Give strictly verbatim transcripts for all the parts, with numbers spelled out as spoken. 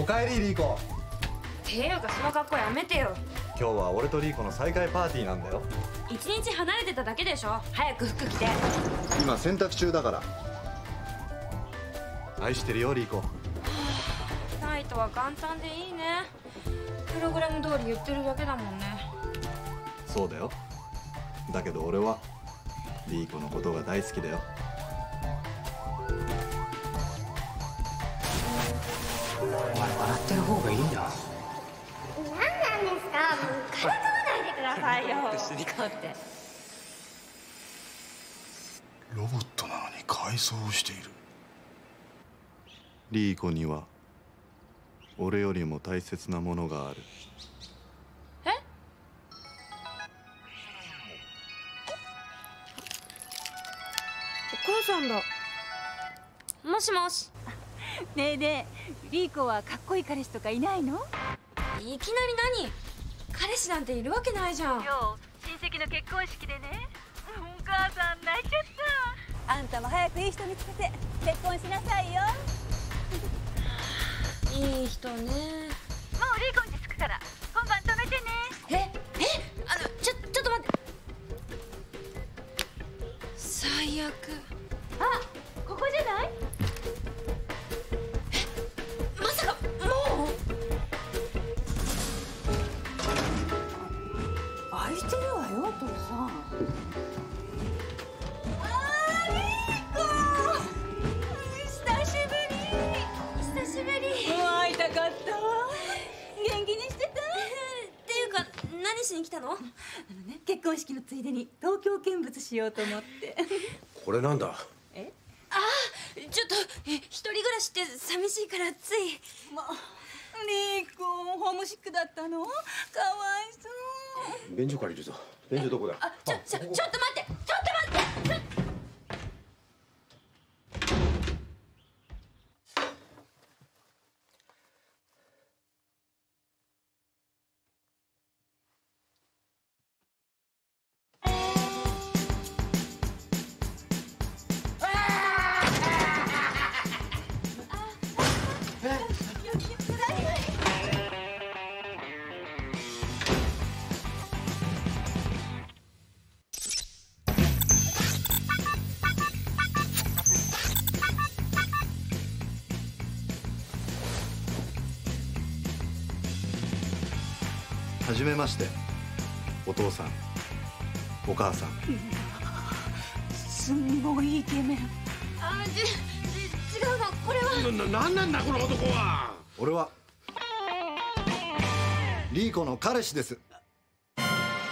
おかえりリーコ。 ていうかその格好やめてよ。 今日は俺とリーコの再会パーティーなんだよ。 一日離れてただけでしょ。早く服着て。 今洗濯中だから。愛してるよリーコ。 ナイトは簡単でいいね。プログラム通り言ってるだけだもんね。 そうだよ。だけど俺はリーコのことが大好きだよ。 お前笑ってる方がいいんだ。 何なんですか。もうからかわないでくださいよ。 すり替わって。 ロボットなのに改装している。 リーコには俺よりも大切なものがある。 え？お母さんだ。もしもし。 ねえねえ、リーコはかっこいい彼氏とかいないの？ いきなり何？彼氏なんているわけないじゃん。 今日親戚の結婚式でね、お母さん泣いちゃった。あんたも早くいい人見つけて結婚しなさいよ。 いい人ね。 もうリーコに着くから今晩止めてね。 ええ、あのちょちょっと待って。最悪。 あ、ここじゃない？ え、まさかもう？ 空いてるわよ、お父さん。あー、リーコ、久しぶり。 久しぶり。 もう会いたかったわ。元気にしてた？ っていうか何しに来たの？ あのね、結婚式のついでに東京見物しようと思って。 これなんだ。 え？ああ、ちょっとえ一人暮らしって寂しいからつい。 まあ、リーコホームシックだったの？かわいそう。 便所借りるぞ。便所どこだ。 あ、ちょちょちょっと待って、ちょっと待って。ちょっとはじめまして。お父さん、お母さん。 すんごいイケメン。 あ、じじ違うの、これは。 な、なんなんだこの男は。 俺はリーコの彼氏です。 かっ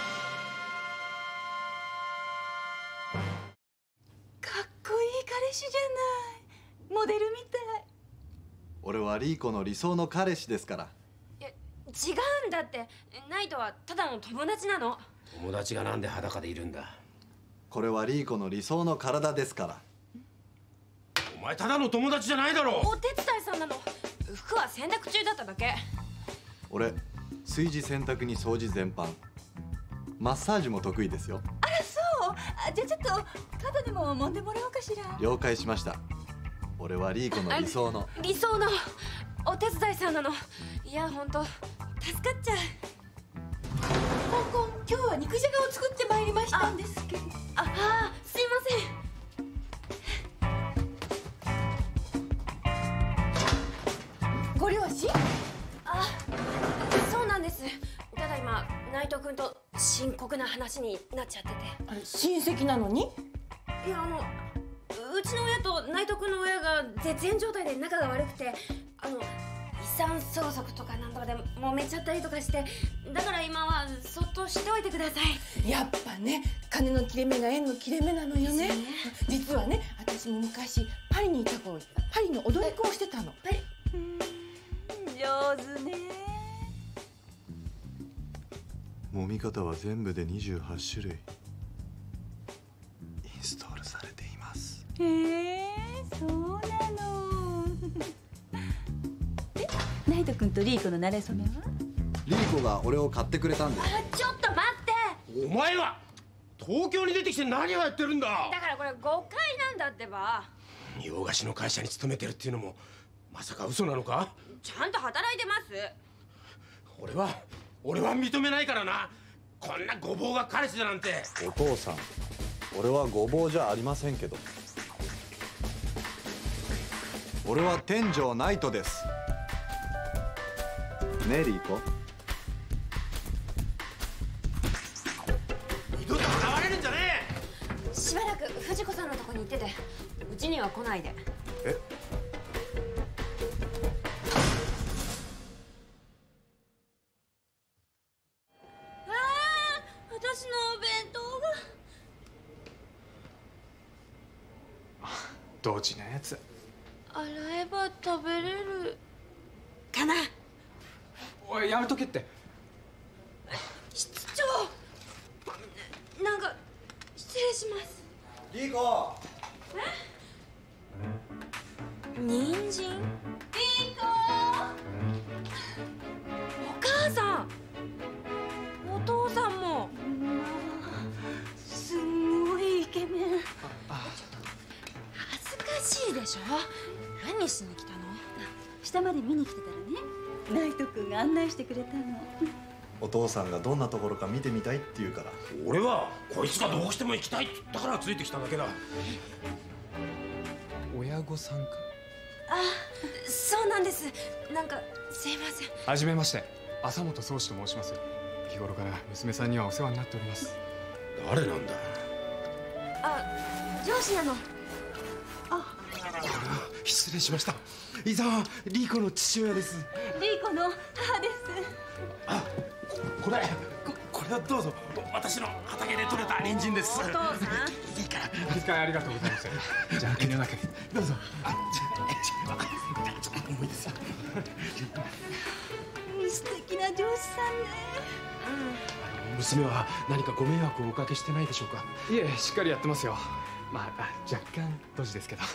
こいい彼氏じゃない。モデルみたい。 俺はリーコの理想の彼氏ですから。 いや、違うんだって。ナイトはただの友達なの。 友達がなんで裸でいるんだ。 これはリーコの理想の体ですから。 お前ただの友達じゃないだろう。 お手伝いさんなの。服は洗濯中だっただけ。 俺、炊事洗濯に掃除全般、マッサージも得意ですよ。 あら、そう。あ、じゃあちょっと肩でも揉んでもらおうかしら。 了解しました。俺はリーコの理想の理想のお手伝いさんなの。いや、本当助かっちゃう。 コンコン、今日は肉じゃがを作ってまいりましたんですけど。 ああ、すいません。ご両親？ あ、そうなんです。ただ今内藤君と深刻な話になっちゃってて。 あれ、親戚なのに？ いや、あのうちの親と内藤君の親が絶縁状態で仲が悪くて、あの遺産相続とかなんとかで揉めちゃったりとかして、だから今はそっとしておいてください。 やっぱね、金の切れ目が縁の切れ目なのよね。 ですよね。 実はね、私も昔パリにいた頃、パリの踊り子をしてたの。 パリ。 上手ね。 揉み方は全部でにじゅうはち種類インストールされています。 へえ、そうなの。で、ナイト君とリーコの馴れ初めは？ リーコが俺を買ってくれたんです。 あ、ちょっと待って。 お前は東京に出てきて何をやってるんだ。 だからこれ誤解なんだってば。 洋菓子の会社に勤めてるっていうのもまさか嘘なのか？ ちゃんと働いてます。 俺は俺は認めないからな。こんなごぼうが彼氏だなんて。 お父さん、俺はごぼうじゃありませんけど。俺は天井ナイトです。ねえリーコ。 二度と現れるんじゃねえ。しばらく藤子さんのとこに行ってて、うちには来ないで。 え？ 私のお弁当が。 同時なやつ。 洗えば食べれるかな。 おい、やめとけって。 室長、なんか失礼します。 リーコ。 え？人参？リーコ。お母さん。お父さんも。 すんごいイケメン。 恥ずかしいでしょ。何しに来たの？ 下まで見に来てたらね、ナイト君が案内してくれたの。 お父さんがどんなところか見てみたいって言うから。 俺はこいつがどうしても行きたいって言ったからついてきただけだ。 親御さんか？ あ、そうなんです。なんかすいません。 はじめまして、浅本宗志と申します。日頃から娘さんにはお世話になっております。 誰なんだ？ あ、上司なの。 あ、失礼しました。伊沢、リーコの父親です。 リーコの母です。 あ、これこ、これはどうぞ。私の畑で採れた人参です。 お父さん、 いいから。お使いありがとうございます。じゃあ遠慮なくどうぞ。あ、じゃあ、ちょっと重いですよ。 素敵な上司さんね。 うん、娘は何かご迷惑をおかけしてないでしょうか？いえ、しっかりやってますよ。まあ、若干ドジですけど。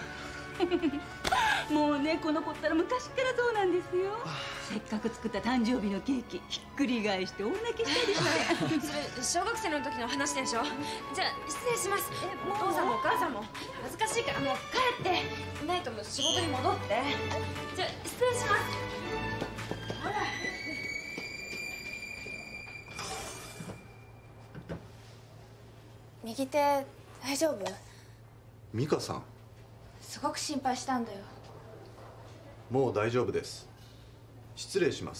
もうね、この子ったら昔からそうなんですよ。せっかく作った誕生日のケーキひっくり返して大泣きしたりしてそれ小学生の時の話でしょ。じゃあ失礼します。え、もうお父さんもお母さんも恥ずかしいからもう帰って。ナイトも仕事に戻って。じゃあ失礼します。ほら。右手大丈夫？ 美香さん。 すごく心配したんだよ。 もう大丈夫です。失礼します。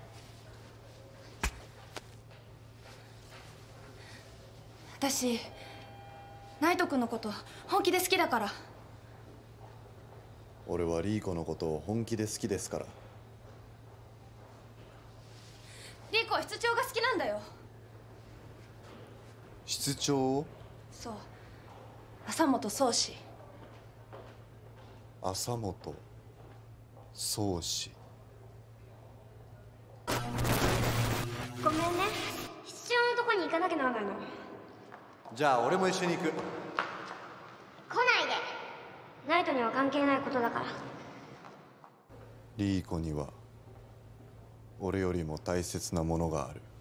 私ナイト君のこと本気で好きだから。 俺はリーコのことを本気で好きですから。 リーコは室長が好きなんだよ。 室長？ そう、浅本宗志。 浅本宗志。 ごめんね、室長のとこに行かなきゃならないの。 じゃあ俺も一緒に行く。 来ないで。ナイトには関係ないことだから。 リーコには俺よりも大切なものがある。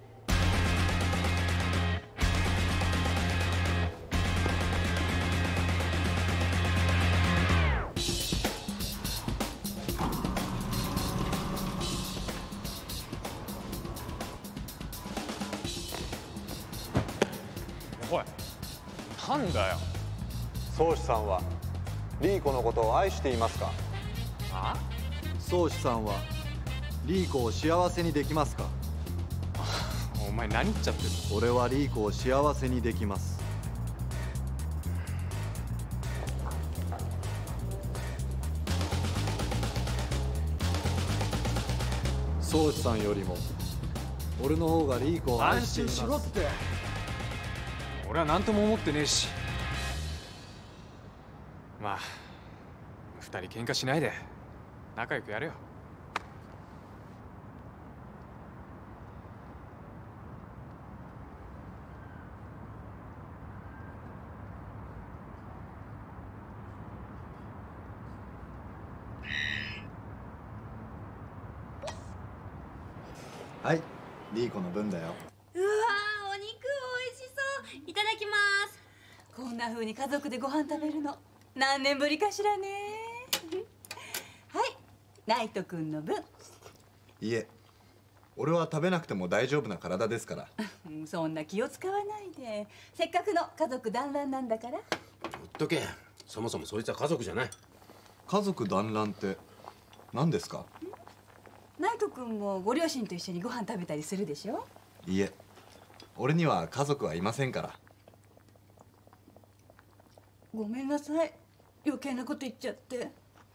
おい、なんだよ。 宗志さんはリーコのことを愛していますか？ あ？ 宗志さんはリーコを幸せにできますか？ お前何言っちゃってるの？ 俺はリーコを幸せにできます。宗志さんよりも俺の方がリーコを愛しています。 安心しろって。俺は何とも思ってねえし。まあ二人喧嘩しないで仲良くやるよ。 はい、リーコの分だよ。 うわー、お肉美味しそう。いただきます。 こんな風に家族でご飯食べるの何年ぶりかしらね。 ナイト君の分。 いいえ、俺は食べなくても大丈夫な体ですから。 そんな気を使わないで、せっかくの家族団らんなんだから。 ほっとけ。そもそもそいつは家族じゃない。 家族団らんって何ですか？ ナイト君もご両親と一緒にご飯食べたりするでしょ？ いいえ、俺には家族はいませんから。 ごめんなさい、余計なこと言っちゃって。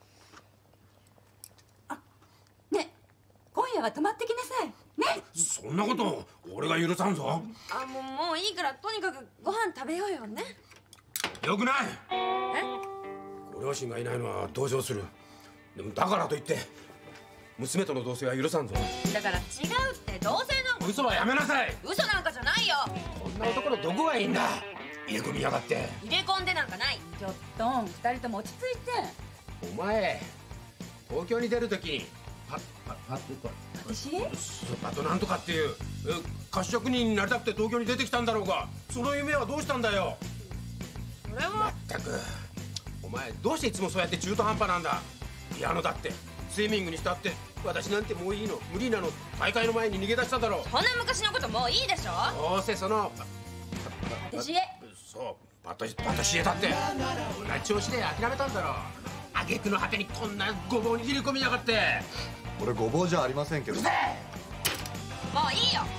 あ、ね、今夜は泊まってきなさいね。 そんなこと俺が許さんぞ。 あ、もうもういいから、とにかくご飯食べようよね。 よくない。 え？ ご両親がいないのは同情する。でもだからといって娘との同棲は許さんぞ。 だから違うって、同棲なんか。 嘘はやめなさい。 嘘なんかじゃないよ。 こんな男のどこがいいんだ。入れ込みやがって。 入れ込んでなんかない。 ちょっと二人とも落ち着いて。 お前東京に出るときにパッパッパッと私？ パッとなんとかっていう菓子職人になりたくて東京に出てきたんだろうが、その夢はどうしたんだよ。 それはまったくお前どうしていつもそうやって中途半端なんだ。ピアノだってスイミングにしたって、私なんてもういいの無理なの。大会の前に逃げ出しただろう。 そんな昔のこともういいでしょ。 どうせそのパティシエ。 そうパテパティシエだって同じ調子で諦めたんだろう。挙句の果てにこんなごぼうに切り込みやがって。 俺ごぼうじゃありませんけど。 もういいよ。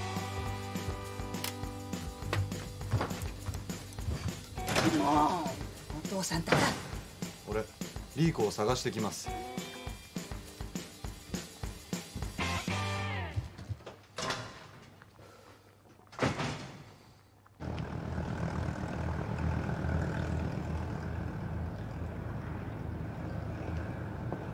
もうお父さんたら。 俺リーコを探してきます。